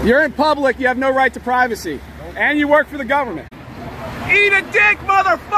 You're in public, you have no right to privacy. And you work for the government. Eat a dick, motherfucker!